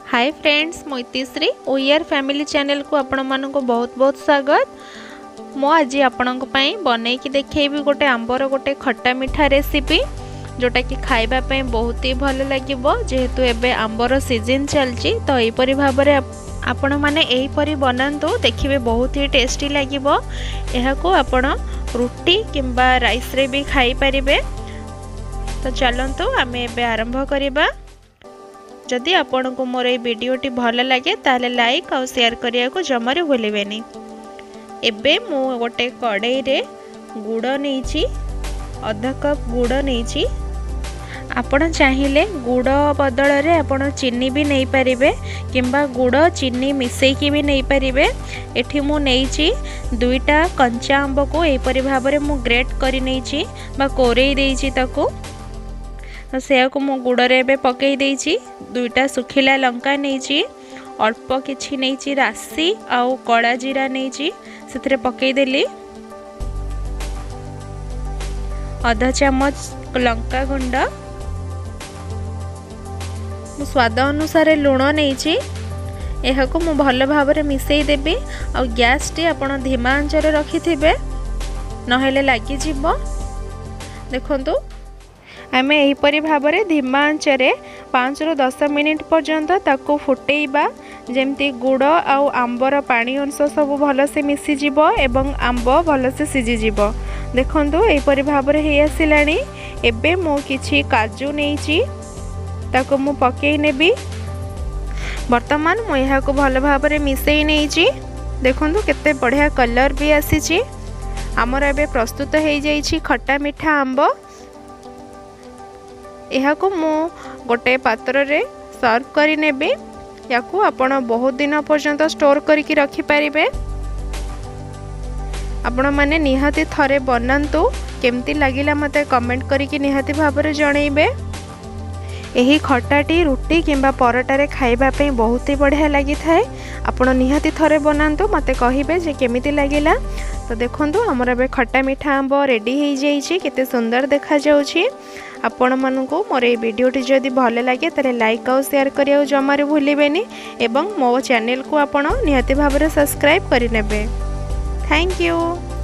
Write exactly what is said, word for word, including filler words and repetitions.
Hi friends, मु इतिश्री ओयर family channel को आपण मानक बहुत बहुत स्वागत। मु आज आपण बनई कि देखी गोटे आंबर गोटे खट्टा मिठा रेसिपी जोटा कि खाइबा पे बहुत ही भल लगे जेहेतु एबे आंबर सीजन चलची। तो यहीपरि भाव में आपण मैंने यहीपरि बनातु देखिए बहुत ही टेस्टी लगे। यह आपण रुटी किंबा राइस रे भी खाई पारिबे। तो चलतु आम एबे आरंभ करिबा। जदि आपण को मोर ये वीडियोटी भल लगे ताले लाइक और शेयर करिया को जमारे भूलिबेनी। एबे मु गोटे कड़ाई रे गुड़ नहीं अधा कप गुड़ नहीं। आपण चाहिए गुड़ बदल रे आपण चीनी भी नहीं पारिबे किंबा गुड़ चीनी मिसेकी भी नहीं पारिबे। एठी मु नहीं दुईटा कंचा आंब को एपरि भाव में मु ग्रेट करी नहीं बा कोरेई देइछि ताको। से को मु गुड़ रे एबे पकई देइछि। दुईटा सुखिला लंका नहीं अल्प किछि नहीं राशि आउ कला जीरा नहीं से पकई देली। आधा चम्मच लंका गुंड, स्वाद अनुसार लुण नहीं यह को मु भल भाव में मिसई देबी। आ गैस टी आपण धीमा आंचरे रखी थिबे नहेले लागी जिवो। देखंतु आम यहीपरि भाव में धीमा आंचरे पाँच रु दस मिनिट पर्यंत ताको फुटेइबा जेमती गुड़ आउ आंबर पानी अंश सब भलसे मिसीजिब एवं आंब भलसे सिझीजिब। देखंतु यहीपरि भाव में हे आसिलानी। एबे मो किछि काजू नहीं ताको मु पकई नेबी। वर्तमान मु यहाँ को भल भाव में मिसई नहीं। देखंतु केते बढ़िया कलर भी आसीछि। आमर एबे प्रस्तुत हो जाइछि खट्टा मिठा आंब। यह को मु गोटे पात्र रे सर्व करी नेबी। या को आपण बहुत दिन पर्यंत स्टोर करके रखी पारिबे। आपण माने निहाती थरे बनांतु केमती लागिला मते कमेंट करके निहाती भाव में जणैबे। यही खट्टाटी रुटी किंबा परोटा रे खाइबा पे बहुत ही बढ़िया लगी थाए। आपण निहाती थरे बनांतु मते कहिबे जे केमिति लागिला। तो देखंतु हमर बे खट्टा मिठा आंब रेडी हो जाइछि। केते सुंदर देखा जाउछि। आपण मानकु मोर ए वीडियोटी जदि भल लगे ताले लाइक और शेयर करिया जमारे भूलिबेनी एवं मो चैनल को आपण निहाती भाव में सब्सक्राइब करि नेबे। Thank you.